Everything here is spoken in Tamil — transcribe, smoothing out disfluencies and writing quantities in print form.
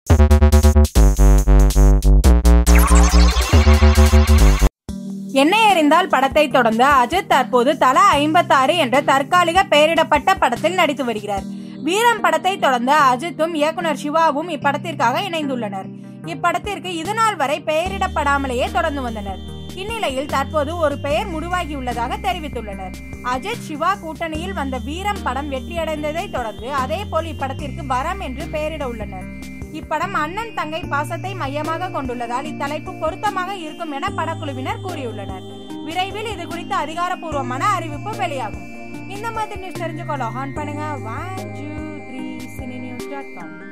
என்னை எறிந்தால் படத்தை தொடர்ந்து அஜித் தற்போது தலா 56 என்ற தற்காலிக பெயரிடப்பட்ட படத்தில் நடித்து வருகிறார். வீரம் படத்தை தொடர்ந்து அஜித்தும் இயக்குனர் சிவாவும் இப்படத்திற்காக இணைந்துள்ளனர். இப்படத்திற்கு இதுநாள் வரை பெயரிடப்படாமலேயே தொடர்ந்து வந்தனர். இந்நிலையில் தற்போது ஒரு பெயர் முடிவாகியுள்ளதாக தெரிவித்துள்ளனர். அஜித் சிவா கூட்டணியில் வந்த வீரம் படம் வெற்றியடைந்ததை தொடர்ந்து அதே போல் இப்படத்திற்கு வரம் என்று பெயரிட உள்ளனர். இப்படம் அண்ணன் தங்கை பாசத்தை மையமாக கொண்டுள்ளதால் இத்தலைப்பு பொருத்தமாக இருக்கும் என படக்குழுவினர் கூறியுள்ளனர். விரைவில் இது குறித்து அதிகாரப்பூர்வமான அறிவிப்பு வெளியாகும். இந்த மாதிரி நியூஸ் தெரிஞ்சுக்கொள்ள ஆன் பண்ணுங்க 123cinenews.com.